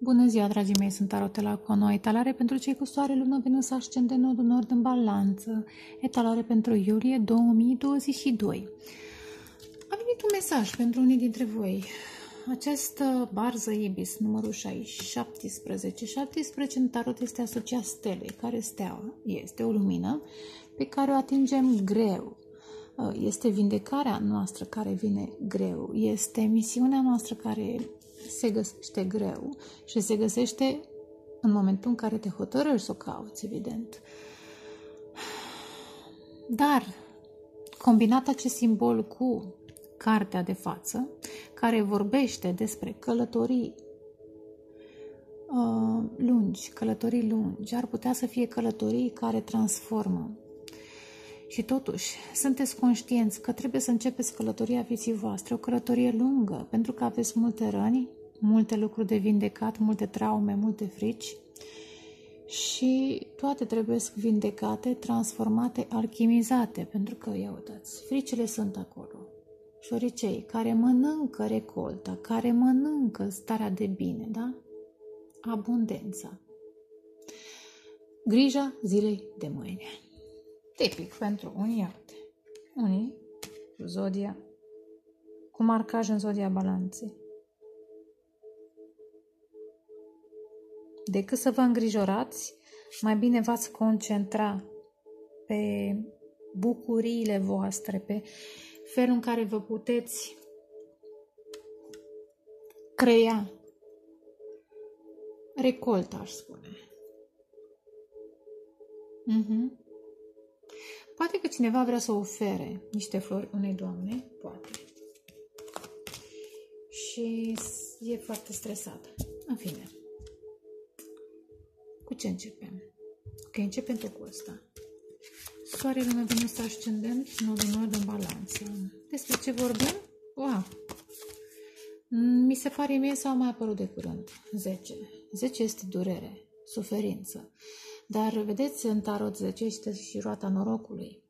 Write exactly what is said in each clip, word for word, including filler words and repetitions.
Bună ziua, dragii mei, sunt Tarotela cu o nouă etalare pentru cei cu soare, lună, Venus, ascendent, nodul nord în balanță. Etalare pentru iulie două mii douăzeci și doi. A venit un mesaj pentru unii dintre voi. Această barză Ibis, numărul șaptesprezece. șaptesprezece în tarot este asociat stelei, care steaua este o lumină pe care o atingem greu. Este vindecarea noastră care vine greu. Este misiunea noastră care se găsește greu și se găsește în momentul în care te hotărăști să o cauți, evident. Dar, combinat acest simbol cu cartea de față, care vorbește despre călătorii uh, lungi, călătorii lungi, ar putea să fie călătorii care transformă. Și totuși, sunteți conștienți că trebuie să începeți călătoria vieții voastre, o călătorie lungă, pentru că aveți multe răni, multe lucruri de vindecat, multe traume, multe frici și toate trebuie vindecate, transformate, alchimizate, pentru că, ia uitați, fricile sunt acolo. Șoricei care mănâncă recolta, care mănâncă starea de bine, da? Abundența. Grija zilei de mâine. Tipic pentru unii, iată. Unii cu zodia, cu marcaj în zodia balanței. Decât să vă îngrijorați, mai bine v-ați concentra pe bucuriile voastre, pe felul în care vă puteți crea recolta, aș spune. Mhm. Poate că cineva vrea să ofere niște flori unei doamne, poate. Și e foarte stresată. În fine. Cu ce începem? Ok, începem tot cu ăsta. Soare, lună, Venus, ascendent, nodul nord în balanță. Despre ce vorbim? Wow! Mi se pare mie sau mai apărut de curând. zece. zece este durere, suferință. Dar, vedeți, în tarot zece este și roata norocului.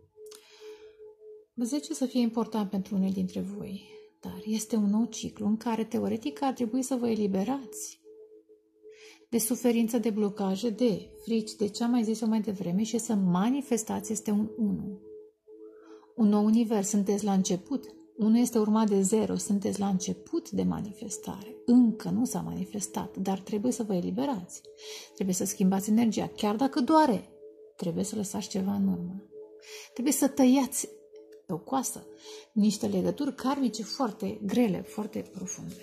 zece să fie important pentru unii dintre voi, dar este un nou ciclu în care, teoretic, ar trebui să vă eliberați de suferință, de blocaje, de frici, de ce am mai zis-o mai devreme și să manifestați este un unu. Un nou univers, sunteți la început. unu este urmat de zero, sunteți la început de manifestare. Încă nu s-a manifestat, dar trebuie să vă eliberați. Trebuie să schimbați energia, chiar dacă doare. Trebuie să lăsați ceva în urmă. Trebuie să tăiați pe o coasă niște legături karmice foarte grele, foarte profunde.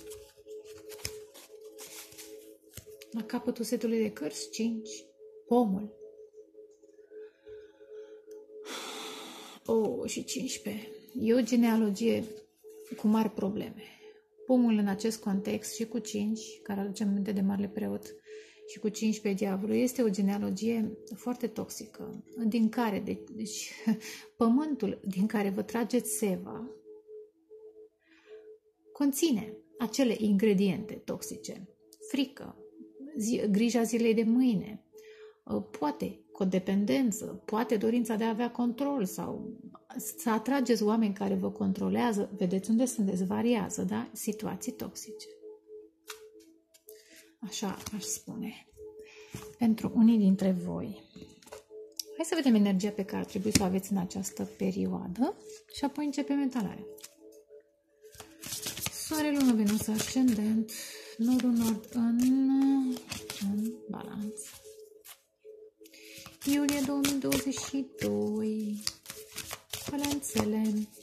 La capătul setului de cărți, cinci. Pomul. Oh, și cincisprezece. E o genealogie cu mari probleme. Pomul în acest context și cu cinci, care aduce aminte de Marele Preot, și cu cincisprezece diavolul, este o genealogie foarte toxică, din care, deci, pământul din care vă trageți seva conține acele ingrediente toxice. Frică, zi, grija zilei de mâine, poate codependență, poate dorința de a avea control sau să atrageți oameni care vă controlează. Vedeți unde sunteți, variază, da? Situații toxice. Așa aș spune. Pentru unii dintre voi. Hai să vedem energia pe care ar trebui să o aveți în această perioadă și apoi începem etalarea. Soare, lună, Venus, ascendent, nodul nord în, în balanță. Iulie două mii douăzeci și doi. Balanțele.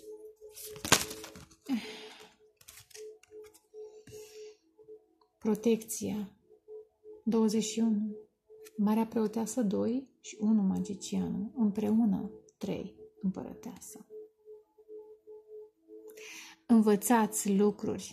Protecția. douăzeci și unu. Marea Preoteasă doi și unu Magicianul. Împreună trei Împărăteasă. Învățați lucruri.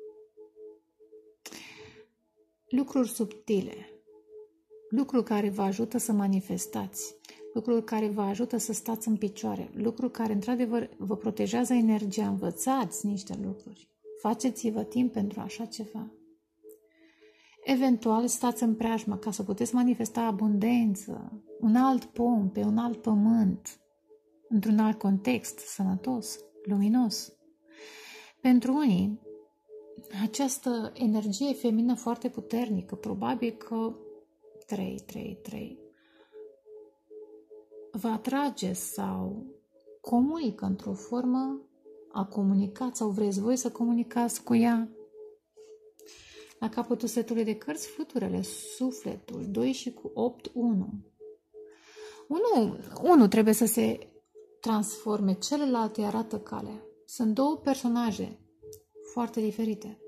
Lucruri subtile. Lucruri care vă ajută să manifestați. Lucruri care vă ajută să stați în picioare. Lucruri care, într-adevăr, vă protejează energia. Învățați niște lucruri. Faceți-vă timp pentru așa ceva. Eventual, stați în preajmă ca să puteți manifesta abundență, un alt pom pe un alt pământ, într-un alt context sănătos, luminos. Pentru unii, această energie feminină foarte puternică, probabil că trei, trei, trei, vă atrage sau comunică într-o formă, a comunicat sau vreți voi să comunicați cu ea. La capătul setului de cărți, fluturele, sufletul, doi și cu opt, unu. Unu, unu trebuie să se transforme, celălalt îi arată calea. Sunt două personaje foarte diferite.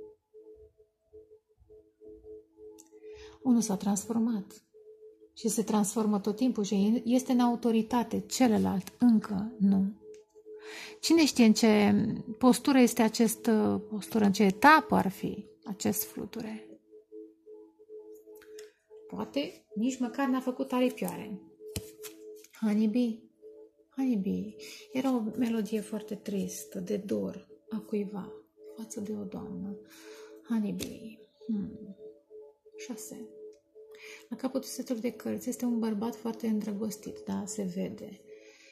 Unul s-a transformat și se transformă tot timpul și este în autoritate, celălalt încă nu. Cine știe în ce postură este acest postură, în ce etapă ar fi acest fluture? Poate nici măcar n-a făcut aripioare. Honeybee, Honeybee. Era o melodie foarte tristă, de dor a cuiva față de o doamnă. Honeybee. Hmm. șase. La capătul setului de cărți este un bărbat foarte îndrăgostit, da, se vede.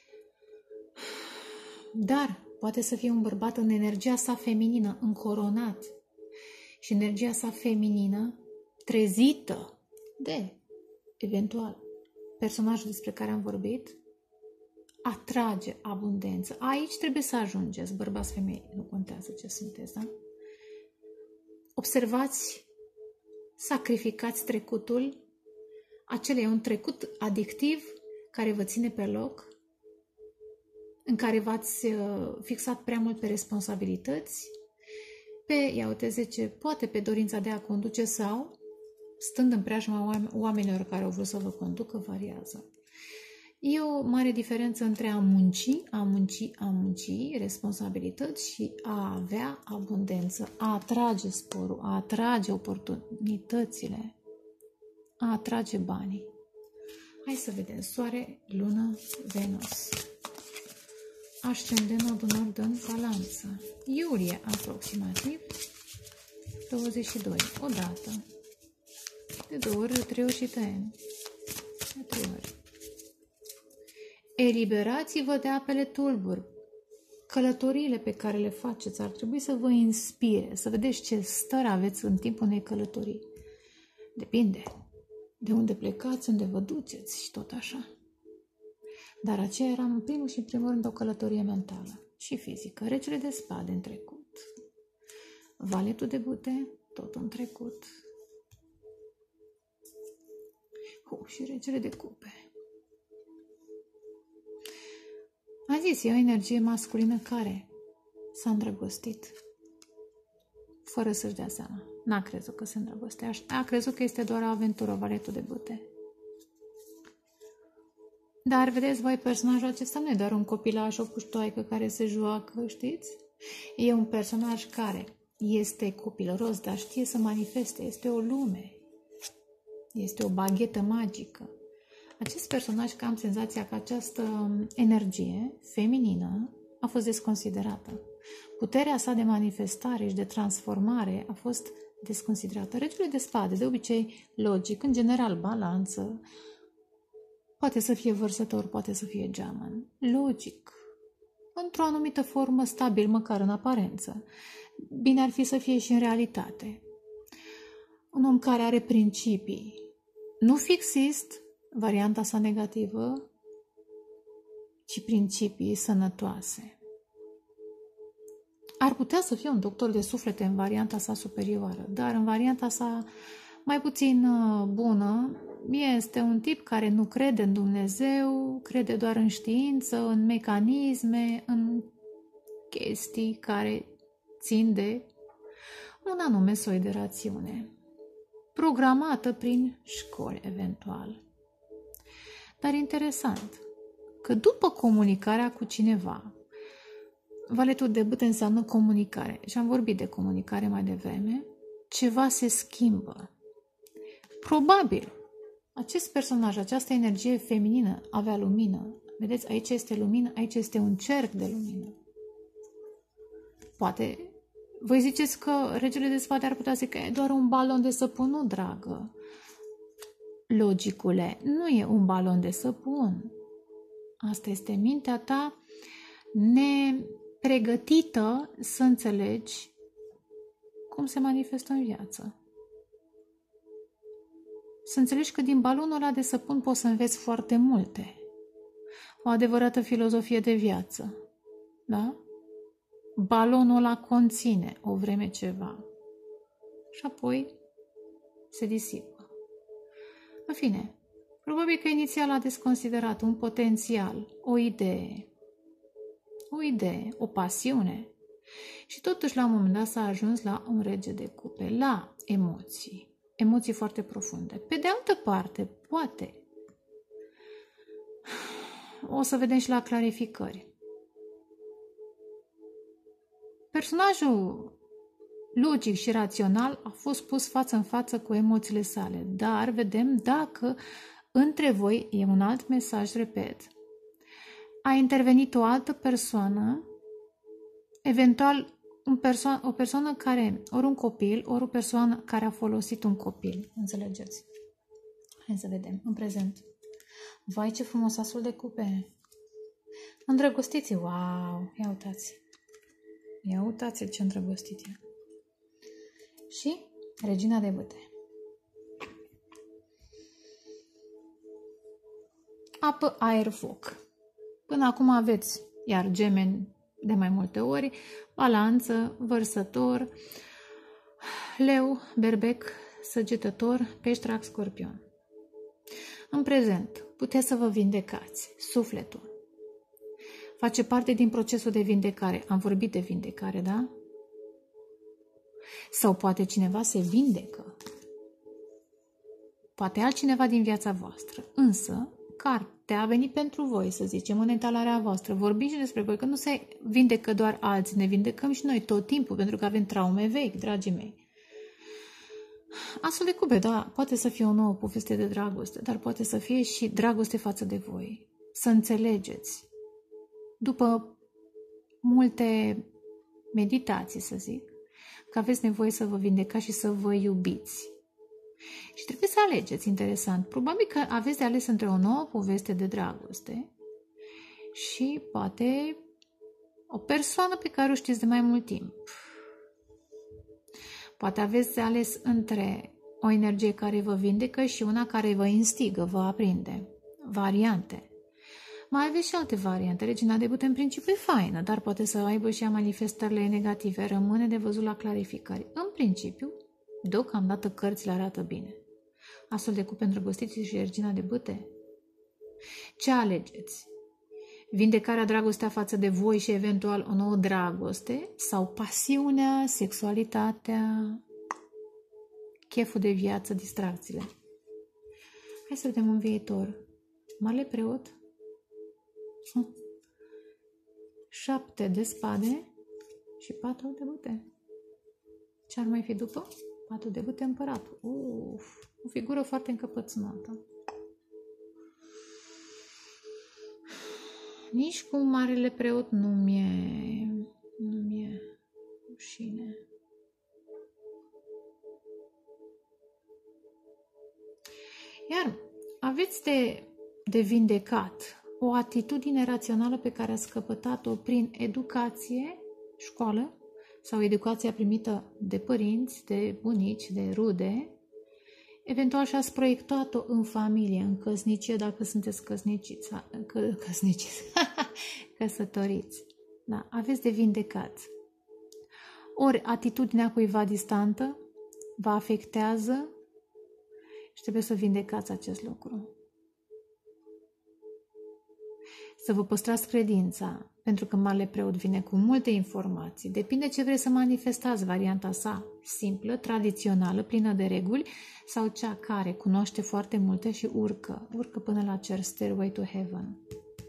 Dar poate să fie un bărbat în energia sa feminină, încoronat. Și energia sa feminină trezită de, eventual, personajul despre care am vorbit, atrage abundență. Aici trebuie să ajungeți, bărbați, femei, nu contează ce sunteți, da? Observați, sacrificați trecutul. Acela e un trecut adictiv care vă ține pe loc, în care v-ați fixat prea mult pe responsabilități, pe, ia uite, zice, poate pe dorința de a conduce sau, stând în preajma oamenilor care au vrut să vă conducă, variază. E o mare diferență între a munci, a munci, a munci, responsabilități și a avea abundență, a atrage sporul, a atrage oportunitățile, a atrage banii. Hai să vedem. Soare, lună, Venus. Ascendentul nord în balanță. Iulie, aproximativ. douăzeci și doi. Odată. De două ori, de trei ori și tăiem. De trei ori. Eliberați-vă de apele tulburi. Călătoriile pe care le faceți ar trebui să vă inspire, să vedeți ce stări aveți în timpul unei călătorii. Depinde de unde plecați, unde vă duceți și tot așa. Dar aceea era în primul și în primul rând o călătorie mentală și fizică. Regele de spade în trecut. Valetul de bute, tot în trecut. Uh, și regele de cupe. A zis, e o energie masculină care s-a îndrăgostit fără să-și dea seama. N-a crezut că se îndrăgostea. A crezut că este doar o aventură, valetul de bute. Dar, vedeți voi, personajul acesta nu e doar un copilaș, o puștoaică care se joacă, știți? E un personaj care este copilăros, dar știe să manifeste. Este o lume. Este o baghetă magică. Acest personaj, că am senzația că această energie feminină a fost desconsiderată. Puterea sa de manifestare și de transformare a fost desconsiderată. Regele de spade, de obicei logic, în general balanță, poate să fie vărsător, poate să fie geamăn. Logic. Într-o anumită formă stabil, măcar în aparență. Bine ar fi să fie și în realitate. Un om care are principii. Nu fixist, varianta sa negativă, ci principii sănătoase. Ar putea să fie un doctor de suflete în varianta sa superioară, dar în varianta sa mai puțin bună, este un tip care nu crede în Dumnezeu, crede doar în știință, în mecanisme, în chestii care țin de un anume soi de rațiune, programată prin școli eventual. Dar interesant că după comunicarea cu cineva, valetul de bâte înseamnă comunicare și am vorbit de comunicare mai devreme, ceva se schimbă. Probabil acest personaj, această energie feminină avea lumină. Vedeți, aici este lumină, aici este un cerc de lumină. Poate voi ziceți că regele de spade ar putea să că e doar un balon de săpun, nu, dragă. Logicule, nu e un balon de săpun. Asta este mintea ta nepregătită să înțelegi cum se manifestă în viață. Să înțelegi că din balonul ăla de săpun poți să înveți foarte multe. O adevărată filozofie de viață. Da? Balonul ăla conține o vreme ceva. Și apoi se disipă. În fine, probabil că inițial a desconsiderat un potențial, o idee, o idee, o pasiune. Și totuși la un moment dat s-a ajuns la un rege de cupe, la emoții. Emoții foarte profunde. Pe de altă parte, poate, o să vedem și la clarificări. Personajul logic și rațional a fost pus față în față cu emoțiile sale, dar vedem dacă între voi, e un alt mesaj, repet, a intervenit o altă persoană, eventual un perso- o persoană care, ori un copil, ori o persoană care a folosit un copil. Înțelegeți? Hai să vedem, în prezent. Vai, ce frumos asul de cupe! Îndrăgostiți, wow! Ia uitați! Ia uitați ce îndrăgostit e! Și regina de bâte. Apă, aer, foc. Până acum aveți, iar gemeni de mai multe ori, balanță, vărsător, leu, berbec, săgetător, pești, rac, scorpion. În prezent, puteți să vă vindecați sufletul. Face parte din procesul de vindecare. Am vorbit de vindecare, da? Sau poate cineva se vindecă. Poate altcineva din viața voastră. Însă, cartea a venit pentru voi, să zicem, în etalarea voastră. Vorbiți și despre voi, că nu se vindecă doar alții, ne vindecăm și noi tot timpul, pentru că avem traume vechi, dragii mei. Asul de cupe, da, poate să fie o nouă poveste de dragoste, dar poate să fie și dragoste față de voi. Să înțelegeți. După multe meditații, să zic, că aveți nevoie să vă vindecați și să vă iubiți. Și trebuie să alegeți, interesant. Probabil că aveți de ales între o nouă poveste de dragoste și poate o persoană pe care o știți de mai mult timp. Poate aveți de ales între o energie care vă vindecă și una care vă instigă, vă aprinde. Variante. Mai aveți și alte variante. Regina de bâte în principiu e faină, dar poate să aibă și manifestările negative. Rămâne de văzut la clarificări. În principiu, deocamdată cărțile arată bine. Asul de cupe, îndrăgostiți și regina de bâte. Ce alegeți? Vindecarea, dragostea față de voi și eventual o nouă dragoste? Sau pasiunea, sexualitatea, cheful de viață, distracțiile? Hai să vedem în viitor. Marele preot? Șapte de spade și patru de bâte. Ce ar mai fi după? Patru de bâte, împăratul. Uf, o figură foarte încăpățânată. Nici cu marele preot nu mi-e nu mi-e rușine. Iar aveți de, de vindecat o atitudine rațională pe care ați căpătat-o prin educație, școală, sau educația primită de părinți, de bunici, de rude, eventual și-ați proiectat-o în familie, în căsnicie, dacă sunteți căsniciți, că, căsniciți, căsătoriți. Da, aveți de vindecat. Ori atitudinea cuiva distantă vă afectează și trebuie să vindecați acest lucru. Să vă păstrați credința, pentru că Marele Preot vine cu multe informații. Depinde ce vreți să manifestați, varianta sa simplă, tradițională, plină de reguli, sau cea care cunoaște foarte multe și urcă, urcă până la cer, Stairway to Heaven.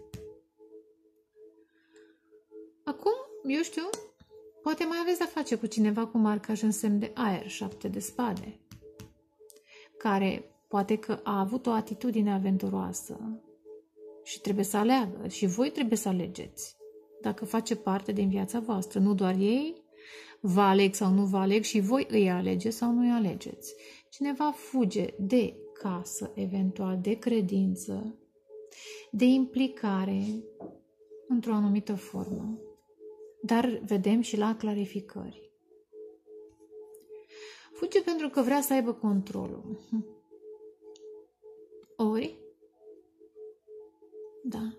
Acum, eu știu, poate mai aveți de-a face cu cineva cu marcaj în semn de aer, șapte de spade, care poate că a avut o atitudine aventuroasă și trebuie să aleagă. Și voi trebuie să alegeți. Dacă face parte din viața voastră, nu doar ei, vă aleg sau nu vă aleg și voi îi alegeți sau nu îi alegeți. Cineva fuge de casă, eventual, de credință, de implicare într-o anumită formă. Dar vedem și la clarificări. Fuge pentru că vrea să aibă controlul. Ori, da.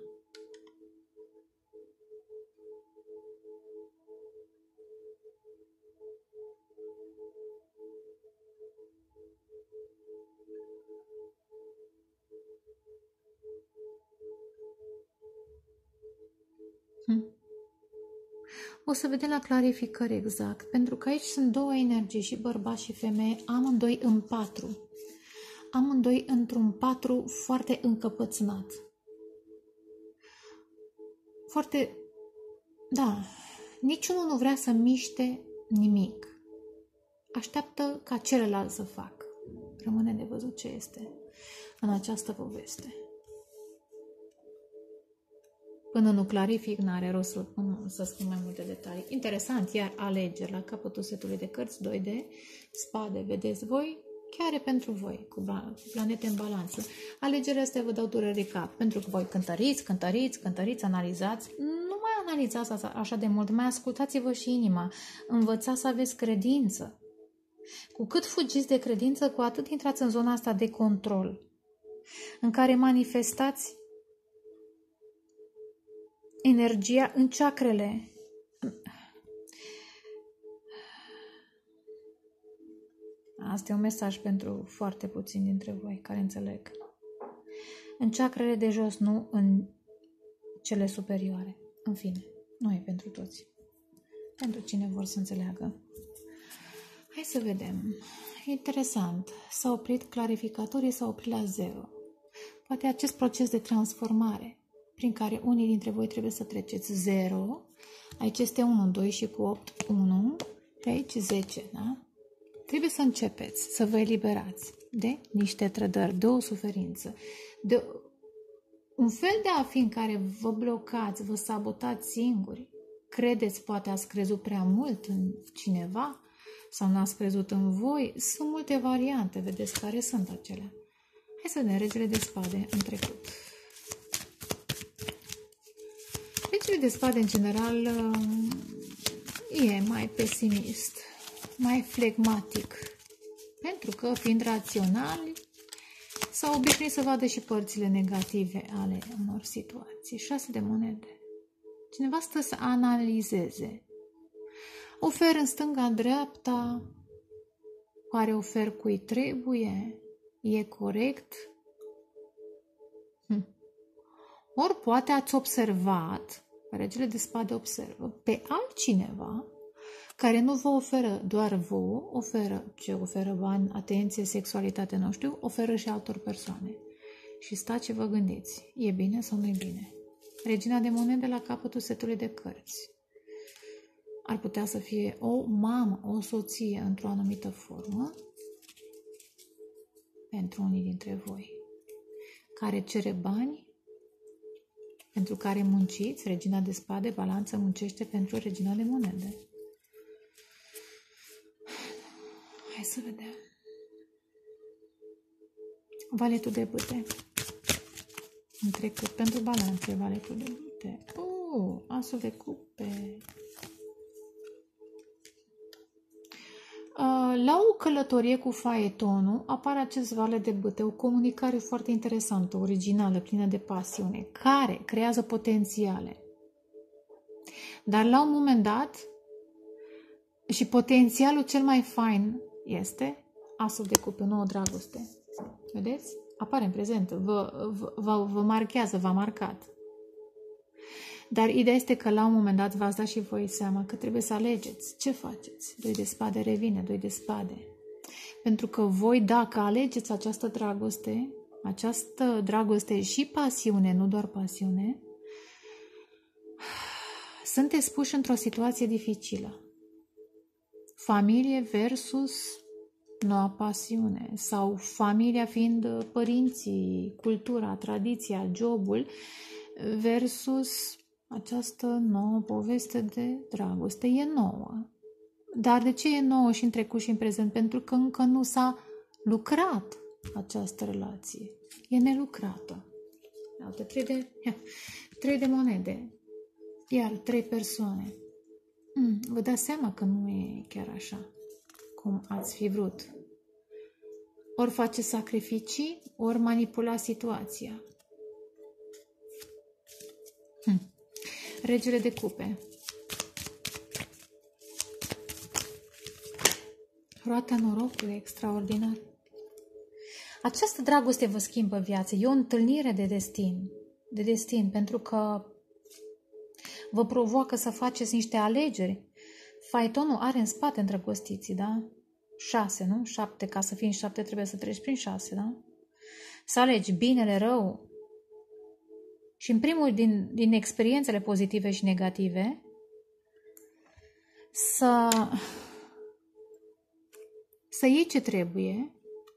Hm. O să vedem la clarificări exact, pentru că aici sunt două energii, și bărbați și femeie, amândoi în patru. Amândoi într-un patru foarte încăpățânat. Foarte, da, niciunul nu vrea să miște nimic. Așteaptă ca celălalt să facă. Rămâne de văzut ce este în această poveste. Până nu clarific, n-are rost să, să spun mai multe detalii. Interesant, iar alegeri la capătul setului de cărți, doi de spade, vedeți voi, chiar e pentru voi, cu planete în balanță. Alegerile astea vă dau dureri de cap, pentru că voi cântăriți, cântăriți, cântăriți, analizați. Nu mai analizați așa de mult, mai ascultați-vă și inima. Învățați să aveți credință. Cu cât fugiți de credință, cu atât intrați în zona asta de control, în care manifestați energia în chakrele. Asta e un mesaj pentru foarte puțini dintre voi care înțeleg. În chakrele de jos, nu în cele superioare. În fine, nu e pentru toți. Pentru cine vor să înțeleagă. Hai să vedem. Interesant. S-a oprit clarificatorii, s-a oprit la zero. Poate acest proces de transformare prin care unii dintre voi trebuie să treceți zero. Aici este unu, doi și cu opt, unu. Și aici zece, da? Trebuie să începeți să vă eliberați de niște trădări, de o suferință, de un fel de a fi în care vă blocați, vă sabotați singuri. Credeți, poate ați crezut prea mult în cineva sau n-ați crezut în voi. Sunt multe variante, vedeți care sunt acelea. Hai să vedem regele de spade în trecut. Regele de spade, în general, e mai pesimist, mai flegmatic, pentru că, fiind raționali, s-au obișnuit să vadă și părțile negative ale unor situații. Șase de monede. Cineva stă să analizeze. Ofer în stânga-dreapta, oare ofer cui trebuie? E corect? Hm. Ori poate ați observat, regele de spade observă, pe altcineva care nu vă oferă doar vouă, oferă ce oferă bani, atenție, sexualitate, nu știu, oferă și altor persoane. Și stați și vă gândiți, e bine sau nu e bine? Regina de monede la capătul setului de cărți. Ar putea să fie o mamă, o soție într-o anumită formă pentru unii dintre voi, care cere bani, pentru care munciți. Regina de spade, balanță, muncește pentru regina de monede. Hai să vedem. Valetul de bâte. În trecut, pentru balanțe, valetul de bâte. Uh, asul de cupe. La o călătorie cu faetonul apare acest vale de bâte, o comunicare foarte interesantă, originală, plină de pasiune, care creează potențiale. Dar la un moment dat, și potențialul cel mai fain este asul de cupe, nouă dragoste. Vedeți? Apare în prezent, vă, vă, vă marchează, v-a marcat. Dar ideea este că la un moment dat v-ați dat și voi seama că trebuie să alegeți. Ce faceți? Doi de spade revine, doi de spade. Pentru că voi, dacă alegeți această dragoste, această dragoste și pasiune, nu doar pasiune, sunteți puși într-o situație dificilă. Familie versus noua pasiune, sau familia fiind părinții, cultura, tradiția, jobul, versus această nouă poveste de dragoste. E nouă. Dar de ce e nouă și în trecut și în prezent? Pentru că încă nu s-a lucrat această relație. E nelucrată. Iată, trei de, trei de monede. Iar trei persoane. Mm, vă dați seama că nu e chiar așa cum ați fi vrut. Ori face sacrificii, ori manipula situația. Hm. Regele de cupe. Roata norocului, extraordinar. Această dragoste vă schimbă viața. E o întâlnire de destin. De destin, pentru că vă provoacă să faceți niște alegeri. Faetonul are în spate îndrăgostiții, da? Șase, nu? Șapte. Ca să fii în șapte trebuie să treci prin șase, da? Să alegi binele, rău. Și în primul din, din experiențele pozitive și negative, să, să iei ce trebuie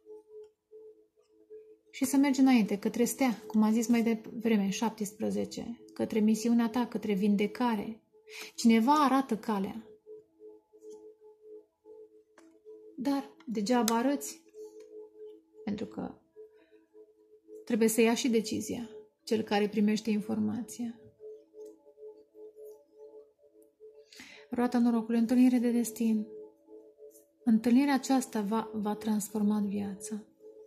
și să mergi înainte, către stea, cum am zis mai devreme, șaptesprezece, către misiunea ta, către vindecare. Cineva arată calea. Dar degeaba arăți, pentru că trebuie să ia și decizia, cel care primește informația. Roata norocului, întâlnire de destin. Întâlnirea aceasta va, va transforma viața.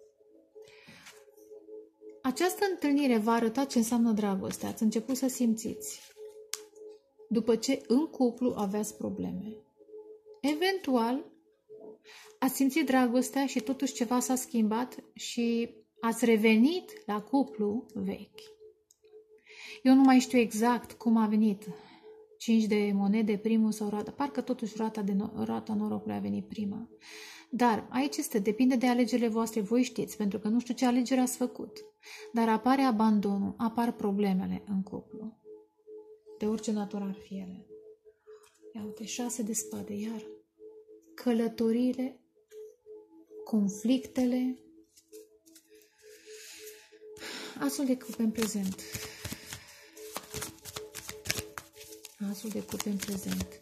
Această întâlnire va arăta ce înseamnă dragoste. Ați început să simțiți. După ce în cuplu aveați probleme. Eventual, ați simțit dragostea și totuși ceva s-a schimbat și ați revenit la cuplu vechi. Eu nu mai știu exact cum a venit. Cinci de monede, primul sau roata. Parcă totuși roata, de no- roata norocului a venit prima. Dar aici este, depinde de alegerile voastre, voi știți, pentru că nu știu ce alegere ați făcut. Dar apare abandonul, apar problemele în cuplu. De orice natură ar fi ele. Ia uite, șase de spade, iar călătoriile, conflictele, asul de cupe în prezent. Asul de cupe în prezent.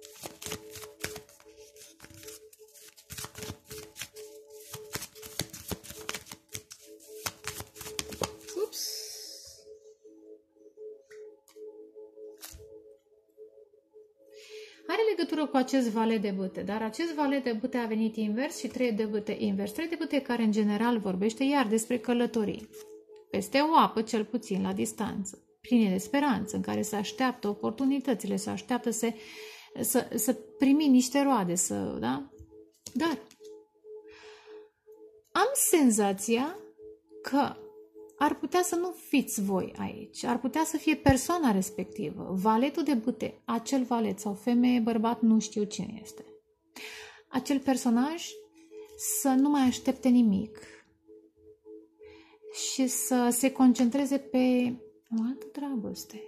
Ups! Are legătură cu acest valet de bâte, dar acest valet de bâte a venit invers și trei de bâte invers. Trei de bâte care în general vorbește iar despre călătorii. Peste o apă, cel puțin, la distanță. Pline de speranță, în care se așteaptă oportunitățile, se așteaptă să, să, să primi niște roade, să, da? Dar am senzația că ar putea să nu fiți voi aici, ar putea să fie persoana respectivă, valetul de bâte, acel valet sau femeie, bărbat, nu știu cine este. Acel personaj să nu mai aștepte nimic și să se concentreze pe o altă dragoste.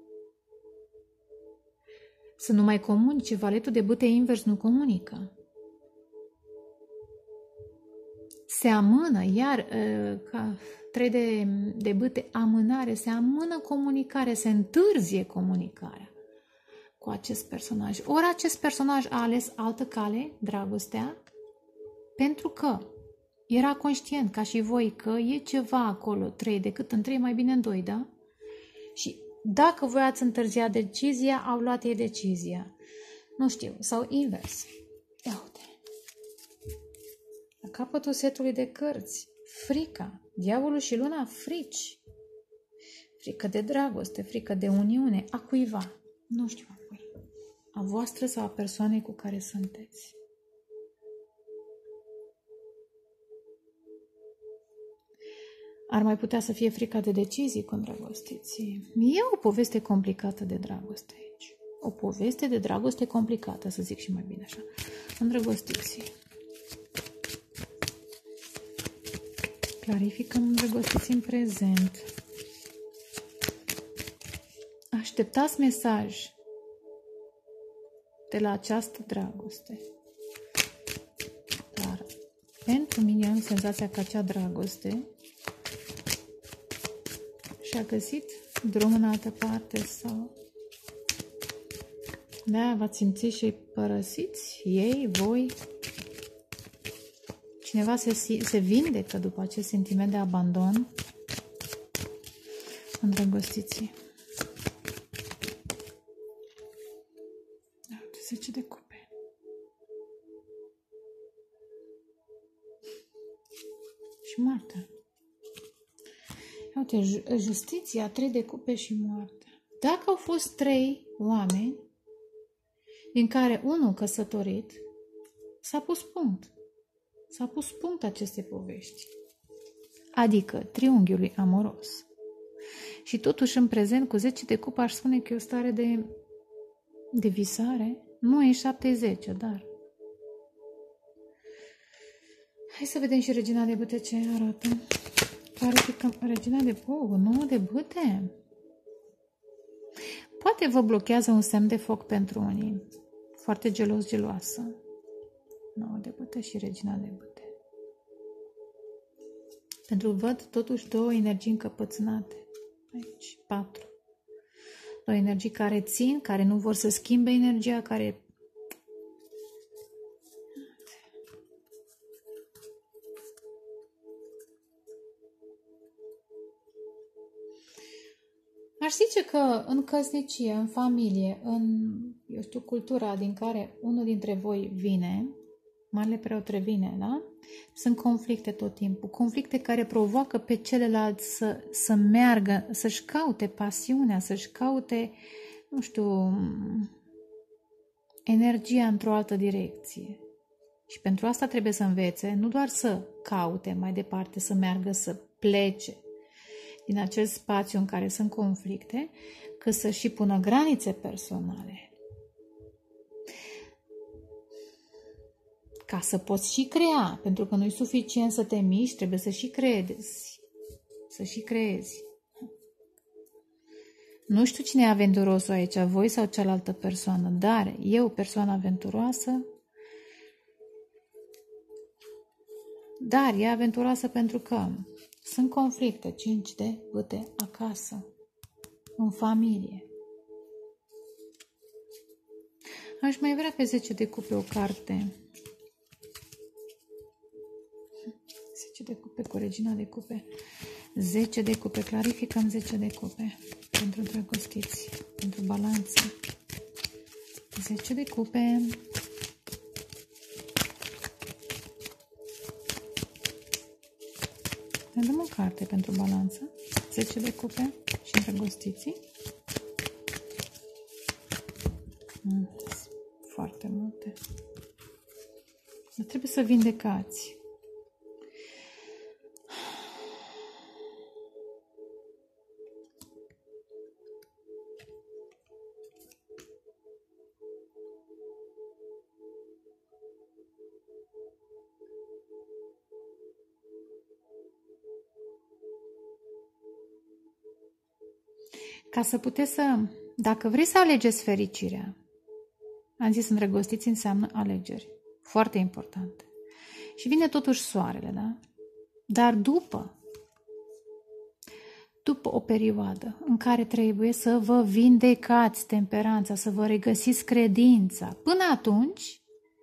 Să nu mai comunice. Valetul de bâte invers nu comunică. Se amână, iar ca trei de, de bâte, amânare, se amână comunicare, se întârzie comunicarea cu acest personaj. Ori acest personaj a ales altă cale, dragostea, pentru că era conștient, ca și voi, că e ceva acolo, trei, decât în trei, mai bine în doi, da? Și dacă voi ați întârziat decizia, au luat ei decizia. Nu știu, sau invers. Ia uite. La capătul setului de cărți, frica, diavolul și luna, frici. Frică de dragoste, frică de uniune, a cuiva. Nu știu a cui. A voastră sau a persoanei cu care sunteți. Ar mai putea să fie frica de decizii cu îndrăgostiții. E o poveste complicată de dragoste aici. O poveste de dragoste complicată, să zic și mai bine așa. Îndrăgostiții. Clarificăm îndrăgostiții în prezent. Așteptați mesaj de la această dragoste. Dar pentru mine am senzația că acea dragoste și-a găsit drum în altă parte sau da, v-ați simțit și părăsiți ei, voi. Cineva se, se vindecă după acest sentiment de abandon. Îndrăgostiții. zece de cupe. și moartea. Uite, justiția, trei de cupe și moartea. Dacă au fost trei oameni, din care unul căsătorit, s-a pus punct. S-a pus punct aceste povești. Adică triunghiului amoros. Și totuși în prezent cu zece de cupe aș spune că e o stare de, de visare. Nu e șapte zece, dar... Hai să vedem și regina de bâte ce arată. Clarificăm regina de pou, nouă de bâte. Poate vă blochează un semn de foc pentru unii. Foarte gelos, geloasă. nouă de bâte și regina de bâte. Pentru că văd totuși două energii încăpățânate. Aici, patru. Două energii care țin, care nu vor să schimbe energia, care... Aș zice că în căsnicie, în familie, în, eu știu, cultura din care unul dintre voi vine, Marele Preot revine, da? Sunt conflicte tot timpul. Conflicte care provoacă pe celălalt să, să meargă, să-și caute pasiunea, să-și caute, nu știu, energia într-o altă direcție. Și pentru asta trebuie să învețe, nu doar să caute mai departe, să meargă, să plece din acel spațiu în care sunt conflicte, că să și pună granițe personale. Ca să poți și crea, pentru că nu e suficient să te miști, trebuie să și creezi. Să și creezi. Nu știu cine e aventurosul aici, voi sau cealaltă persoană, dar eu, persoana aventuroasă, dar e aventuroasă pentru că sunt conflicte, cinci de bâte acasă, în familie. Aș mai vrea pe zece de cupe o carte. zece de cupe cu regina de cupe. zece de cupe, clarificăm zece de cupe. Pentru drăgostiți, pentru balanță. zece de cupe. Ne dăm o carte pentru balanță. zece de cupe și îndrăgostiții. Mm, foarte multe. Dar trebuie să vindecați. Ca să puteți să, dacă vrei să alegeți fericirea, am zis îndrăgostiți înseamnă alegeri, foarte importante. Și vine totuși soarele, da? Dar după, după o perioadă în care trebuie să vă vindecați temperanța, să vă regăsiți credința, până atunci,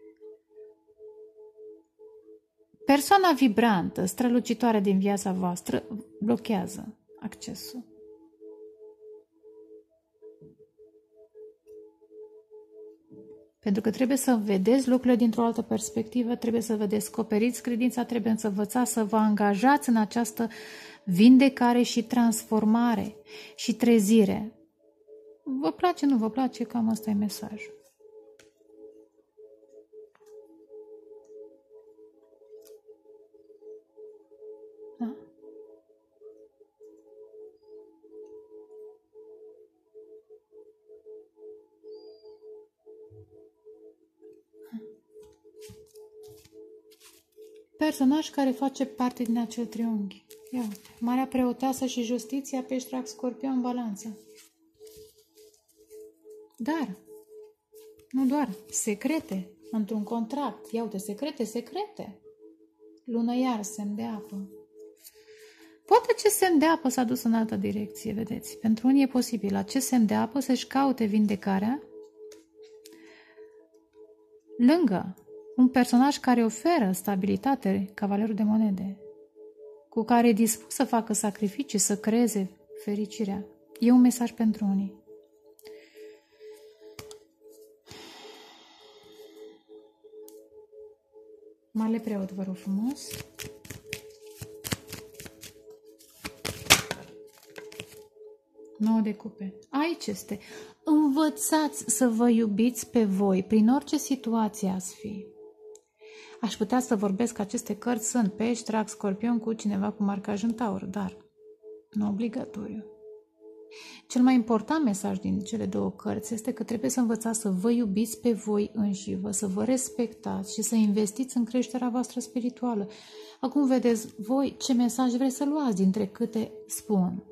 persoana vibrantă, strălucitoare din viața voastră, blochează accesul. Pentru că trebuie să vedeți lucrurile dintr-o altă perspectivă, trebuie să vă descoperiți credința, trebuie să învățați să vă angajați în această vindecare și transformare și trezire. Vă place, nu vă place, cam asta e mesajul. Da? Personaj care face parte din acel triunghi. Ia uite, Marea Preoteasă și Justiția, Pești, Rac, Scorpion, Balanță. Dar, nu doar, secrete, într-un contract. Ia uite, secrete, secrete. Lună iar, semn de apă. Poate acest semn de apă s-a dus în altă direcție, vedeți. Pentru unii e posibil acest semn de apă să-și caute vindecarea lângă un personaj care oferă stabilitate, cavalerul de monede, cu care e dispus să facă sacrificii, să creeze fericirea. E un mesaj pentru unii. Marele Preot, vă rog frumos. nouă de cupe. Aici este. Învățați să vă iubiți pe voi prin orice situație ați fi. Aș putea să vorbesc că aceste cărți sunt pești, drac, scorpion cu cineva cu marcaj în taur, dar nu obligatoriu. Cel mai important mesaj din cele două cărți este că trebuie să învățați să vă iubiți pe voi înșivă, să vă respectați și să investiți în creșterea voastră spirituală. Acum vedeți voi ce mesaj vreți să luați dintre câte spun.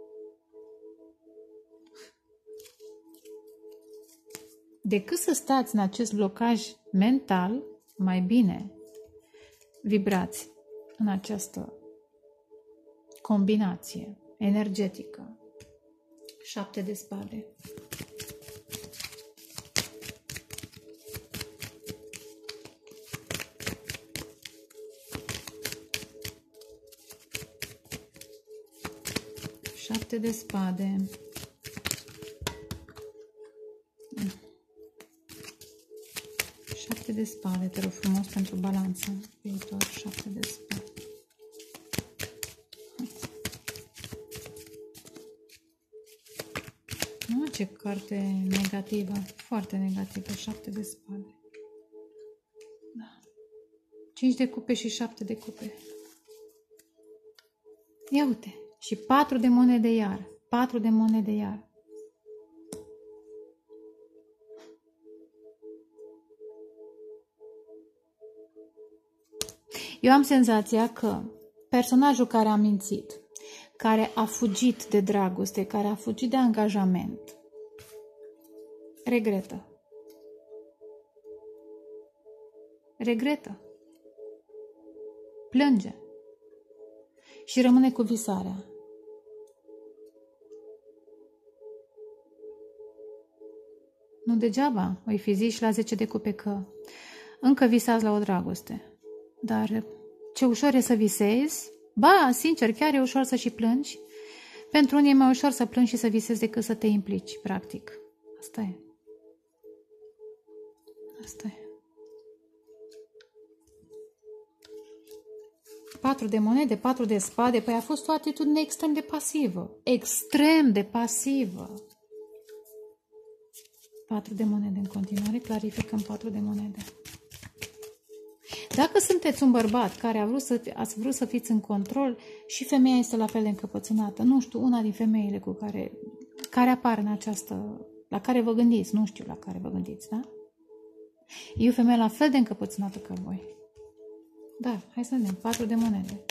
Decât să stați în acest blocaj mental, mai bine vibrați în această combinație energetică. Șapte de spade. Șapte de spade. Șapte de spade, te rog frumos pentru balanță. Viitor, șapte de spade. Nu, ce carte negativă, foarte negativă, șapte de spade. Da. Cinci de cupe și șapte de cupe. Ia uite, și patru de monede iar, patru de monede iar. Eu am senzația că personajul care a mințit, care a fugit de dragoste, care a fugit de angajament, regretă. Regretă. Plânge. Și rămâne cu visarea. Nu degeaba îi fi zis și la zece de cupe că încă visați la o dragoste. Dar ce ușor e să visezi. Ba, sincer, chiar e ușor să și plângi. Pentru unii e mai ușor să plângi și să visezi decât să te implici, practic. Asta e. Asta e. Patru de monede, patru de spade. Păi a fost o atitudine extrem de pasivă. Extrem de pasivă. Patru de monede în continuare. Clarificăm patru de monede. Dacă sunteți un bărbat care a vrut să, ați vrut să fiți în control și femeia este la fel de încăpățânată, nu știu, una din femeile cu care, care apar în această, la care vă gândiți, nu știu la care vă gândiți, da? E o femeie la fel de încăpățânată ca voi. Da, hai să vedem, patru de monede.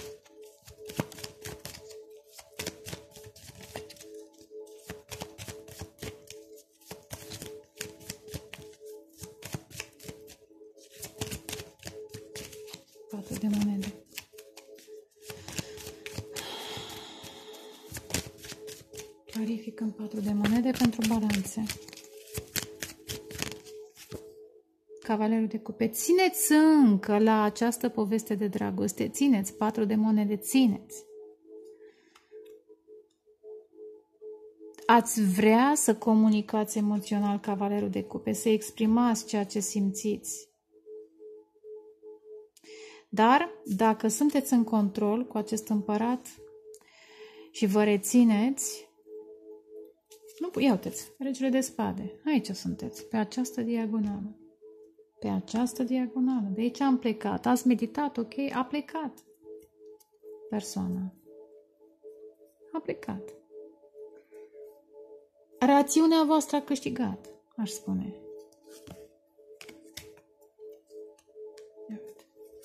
Patru de monede. Clarificăm patru de monede pentru balanțe. Cavalerul de cupe. Țineți încă la această poveste de dragoste. Țineți patru de monede. Țineți. Ați vrea să comunicați emoțional cavalerul de cupe, să exprimați ceea ce simțiți. Dar, dacă sunteți în control cu acest împărat și vă rețineți, nu, ia uiteți, regele de spade, aici sunteți, pe această diagonală. Pe această diagonală. De aici am plecat. Ați meditat, ok? A plecat persoana. A plecat. Rațiunea voastră a câștigat, aș spune. Ia uite.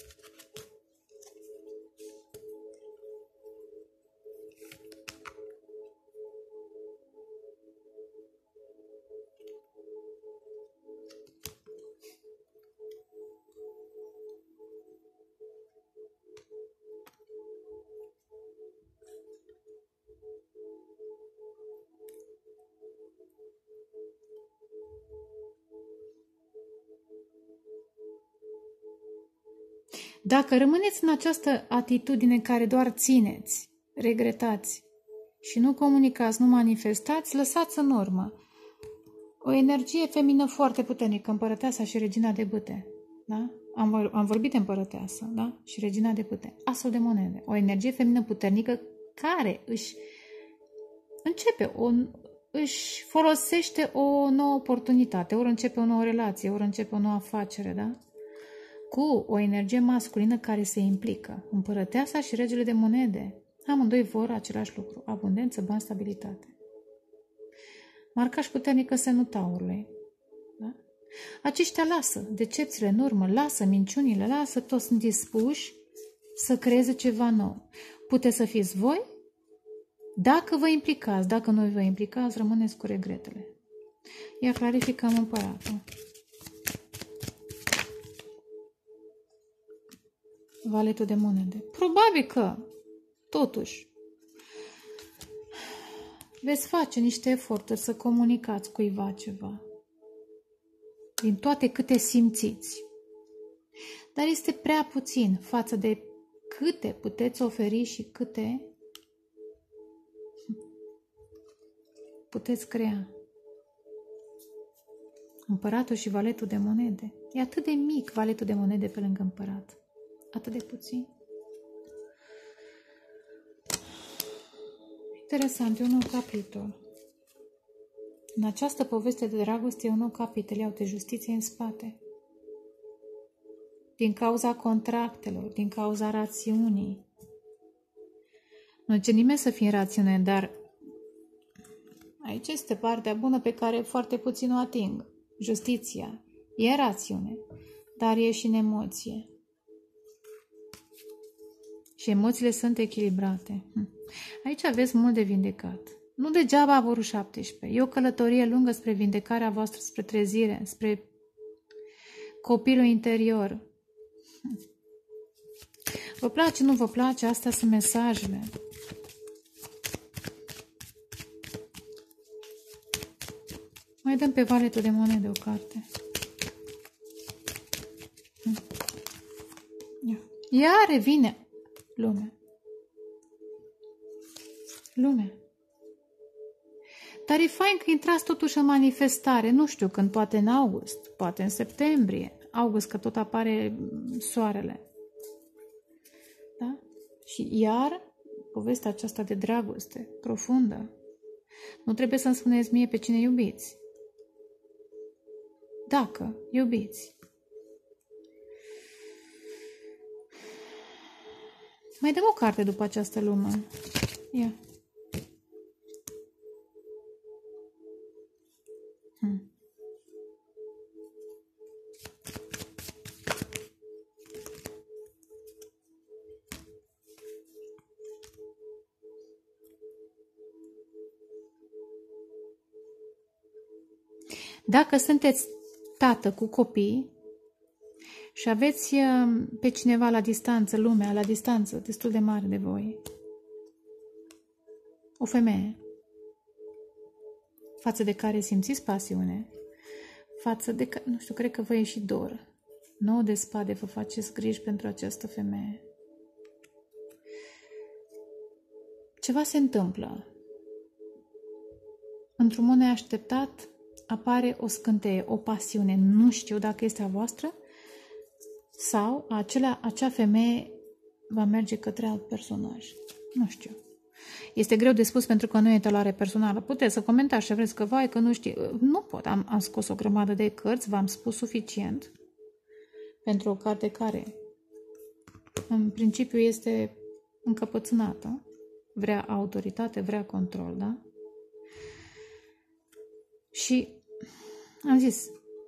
Dacă rămâneți în această atitudine care doar țineți, regretați și nu comunicați, nu manifestați, lăsați în urmă o energie feminină foarte puternică, împărăteasa și regina de bâte. Da? Am, am vorbit de împărăteasă, da? Și regina de bâte. Asul de monede. O energie feminină puternică care își începe, o, își folosește o nouă oportunitate, ori începe o nouă relație, ori începe o nouă afacere, da? Cu o energie masculină care se implică. Împărăteasa și regele de monede. Amândoi vor același lucru. Abundență, bani, stabilitate. Marcaș puternică semnul taurului. Da? Aceștia lasă decepțiile în urmă, lasă minciunile, lasă, toți sunt dispuși să creeze ceva nou. Puteți să fiți voi? Dacă vă implicați, dacă nu vă implicați, rămâneți cu regretele. Ia clarificăm împăratul. Valetul de monede. Probabil că, totuși, veți face niște eforturi să comunicați cuiva ceva. Din toate câte simțiți. Dar este prea puțin față de câte puteți oferi și câte puteți crea. Împăratul și valetul de monede. E atât de mic valetul de monede pe lângă împărat. Atât de puțin. Interesant, e un nou capitol. În această poveste de dragoste e un nou capitol. Iau de justiție în spate. Din cauza contractelor, din cauza rațiunii. Nu ce nimeni să fie în rațiune, dar aici este partea bună pe care foarte puțin o ating. Justiția. E rațiune, dar e și în emoție. Și emoțiile sunt echilibrate. Aici aveți mult de vindecat. Nu degeaba Aborul șaptesprezece. E o călătorie lungă spre vindecarea voastră, spre trezire, spre copilul interior. Vă place, nu vă place? Astea sunt mesajele. Mai dăm pe valetul de monede o carte. Iar revine lumea. Lumea. Dar e fain că intrați totuși în manifestare. Nu știu când, poate în august, poate în septembrie. August, că tot apare soarele. Da? Și iar povestea aceasta de dragoste profundă. Nu trebuie să-mi spuneți mie pe cine iubiți. Dacă iubiți. Mai dăm o carte după această lume. Ia. Hmm. Dacă sunteți tată cu copii și aveți pe cineva la distanță, lumea la distanță, destul de mare de voi, o femeie față de care simțiți pasiune, față de care, nu știu, cred că vă e și dor. Nouă de spade, vă faceți griji pentru această femeie. Ceva se întâmplă. Într-un mod neașteptat apare o scânteie, o pasiune. Nu știu dacă este a voastră sau acela, acea femeie va merge către alt personaj. Nu știu. Este greu de spus pentru că nu e etalare personală. Puteți să comentați ce vreți, că vai, că nu știu. Nu pot. Am, am scos o grămadă de cărți, v-am spus suficient pentru o carte care în principiu este încăpățânată. Vrea autoritate, vrea control, da? Și am zis,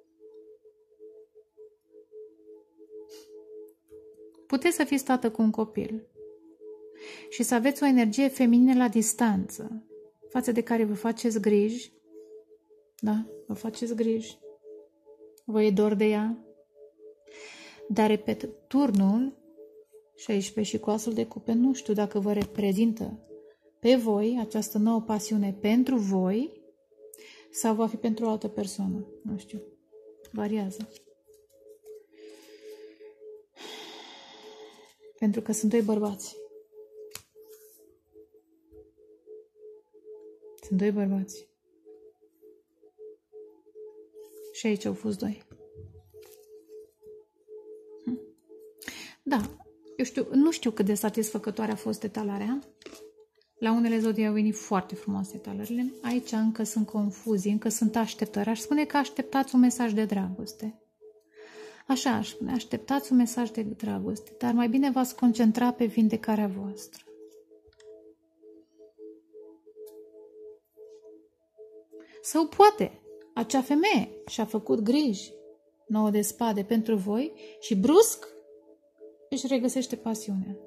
puteți să fiți tată cu un copil și să aveți o energie feminină la distanță, față de care vă faceți griji, da? Vă faceți griji, vă e dor de ea, dar, repet, turnul șaisprezece și cu asul de cupe, nu știu dacă vă reprezintă pe voi această nouă pasiune pentru voi sau va fi pentru o altă persoană, nu știu, variază. Pentru că sunt doi bărbați. Sunt doi bărbați. Și aici au fost doi. Da, eu știu, nu știu cât de satisfăcătoare a fost etalarea. La unele zodii au venit foarte frumoase talerele. Aici încă sunt confuzii, încă sunt așteptări. Aș spune că așteptați un mesaj de dragoste. Așa aș spune, așteptați un mesaj de dragoste, dar mai bine v-ați concentra pe vindecarea voastră. Sau poate acea femeie și-a făcut griji, nouă de spade, pentru voi și brusc își regăsește pasiunea.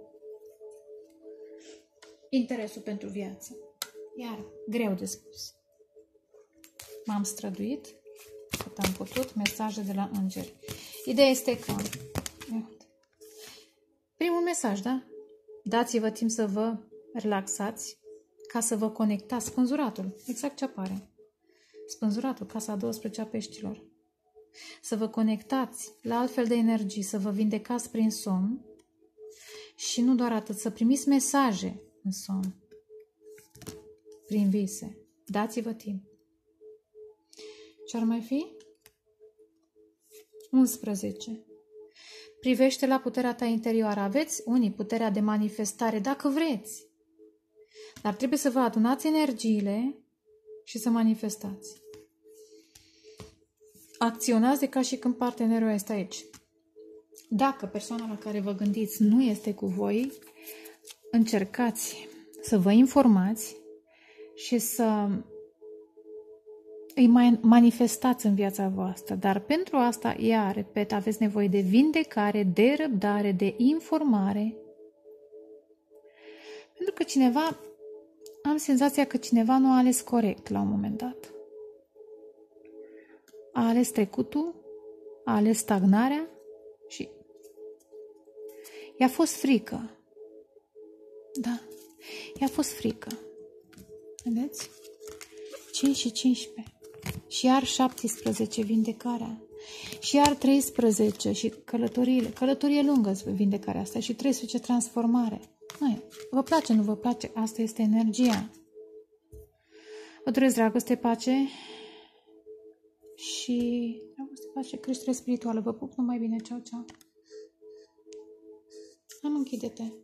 Interesul pentru viață. Iar greu de spus. M-am străduit cât am putut, mesaje de la îngeri. Ideea este că primul mesaj, da? Dați-vă timp să vă relaxați ca să vă conectați. Spânzuratul, exact ce apare. Spânzuratul, casa a douăsprezece a peștilor. Să vă conectați la altfel de energii, să vă vindecați prin somn și nu doar atât, să primiți mesaje în somn, prin vise. Dați-vă timp. Ce-ar mai fi? unsprezece. Privește la puterea ta interioară. Aveți unii puterea de manifestare, dacă vreți. Dar trebuie să vă adunați energiile și să manifestați. Acționați de ca și când partenerul este aici. Dacă persoana la care vă gândiți nu este cu voi, încercați să vă informați și să îi manifestați în viața voastră. Dar pentru asta, iar, repet, aveți nevoie de vindecare, de răbdare, de informare. Pentru că cineva, am senzația că cineva nu a ales corect la un moment dat. A ales trecutul, a ales stagnarea și i-a fost frică. Da, i-a fost frică. Vedeți? cinci și cincisprezece. Și iar șaptesprezece, vindecarea. Și iar treisprezece și călătoriile. Călătorie lungă, vindecarea asta. Și treisprezece, transformare. Nu, vă place, nu vă place? Asta este energia. Vă doresc dragoste, pace și dragoste, pace, creștere spirituală. Vă pup numai bine. Ceau, ceau. Am închide-te.